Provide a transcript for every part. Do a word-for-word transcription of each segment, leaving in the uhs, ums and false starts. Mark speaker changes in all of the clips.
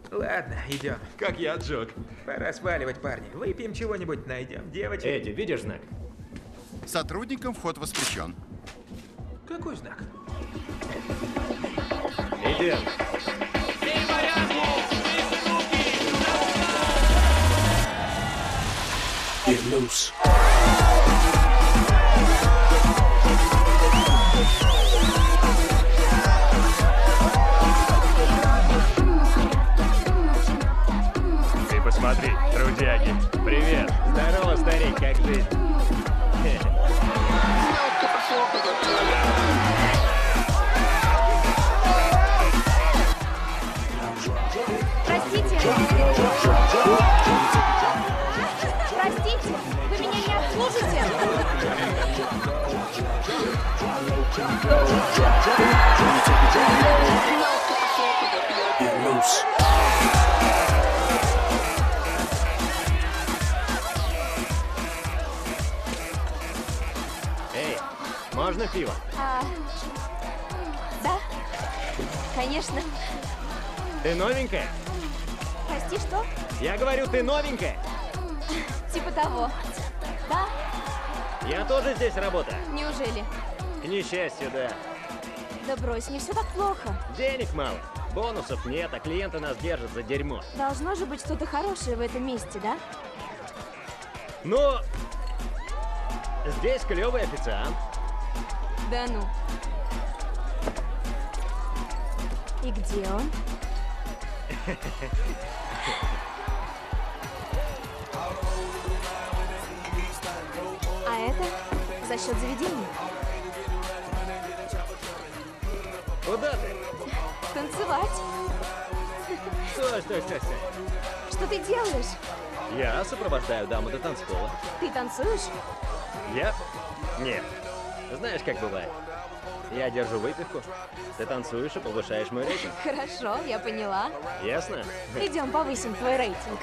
Speaker 1: Ладно, идем.
Speaker 2: Как я, Джок.
Speaker 1: Пора сваливать, парни. Выпьем чего-нибудь, найдем девочек.
Speaker 2: Эдди, видишь знак?
Speaker 3: Сотрудникам вход воспрещен.
Speaker 1: Какой знак?
Speaker 2: Идем.
Speaker 4: Get loose.
Speaker 2: Ты посмотри, трудяги. Привет. Здорово, старик, как жизнь?
Speaker 5: Простите. Простите, вы меня не обслужите?
Speaker 4: Get loose.
Speaker 2: Эй, можно пиво?
Speaker 5: А, да, конечно.
Speaker 2: Ты новенькая?
Speaker 5: Прости, что?
Speaker 2: Я говорю, ты новенькая?
Speaker 5: Типа того. Да,
Speaker 2: Я тоже здесь работаю.
Speaker 5: неужели?
Speaker 2: К несчастью, да.
Speaker 5: Да брось, не все так плохо.
Speaker 2: Денег мало. Бонусов нет, а клиенты нас держат за дерьмо.
Speaker 5: Должно же быть что-то хорошее в этом месте, да?
Speaker 2: Но здесь клевый официант.
Speaker 5: Да ну. И где он? А это за счет заведения?
Speaker 2: Куда ты?
Speaker 5: Танцевать?
Speaker 2: Стой, стой, стой, стой.
Speaker 5: Что ты делаешь?
Speaker 2: Я сопровождаю даму до танцпола.
Speaker 5: Ты танцуешь?
Speaker 2: Я? Нет. Знаешь, как бывает. Я держу выпивку, ты танцуешь и повышаешь мой рейтинг.
Speaker 5: Хорошо, я поняла.
Speaker 2: Ясно?
Speaker 5: Идем повысим твой рейтинг.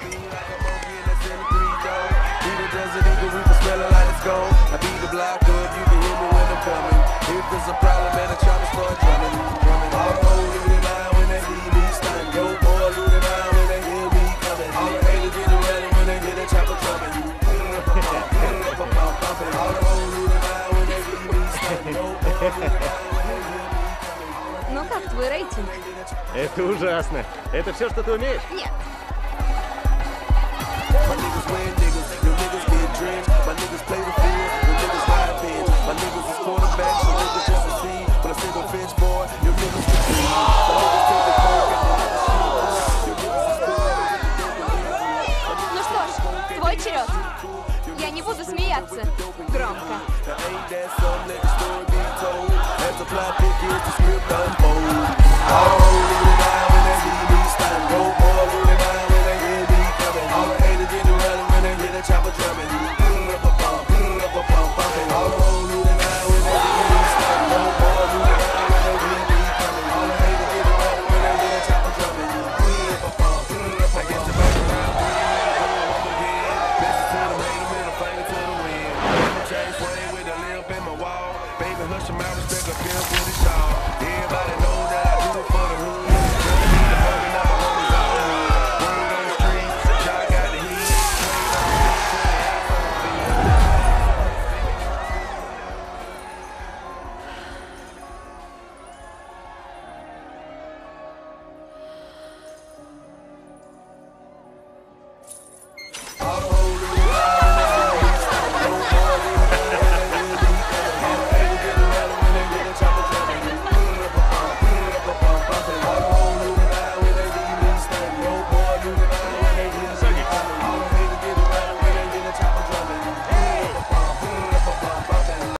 Speaker 5: Ну как твой рейтинг?
Speaker 2: Это ужасно. Это все, что ты умеешь?
Speaker 5: Нет.
Speaker 6: My niggas wear niggas, your niggas get drenched. My niggas play the